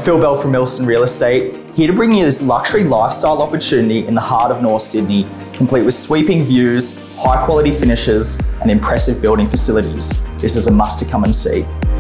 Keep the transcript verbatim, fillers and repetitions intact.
Phil Bell from Milston Real Estate, here to bring you this luxury lifestyle opportunity in the heart of North Sydney, complete with sweeping views, high quality finishes and impressive building facilities. This is a must to come and see.